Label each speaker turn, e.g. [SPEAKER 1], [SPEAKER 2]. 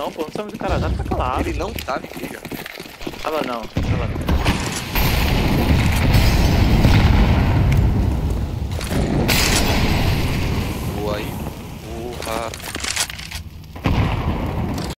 [SPEAKER 1] não, pô. Não sabe do cara, tá calado.
[SPEAKER 2] Ele não tava em briga.
[SPEAKER 1] Tava não, tava não.
[SPEAKER 2] Boa aí. Porra.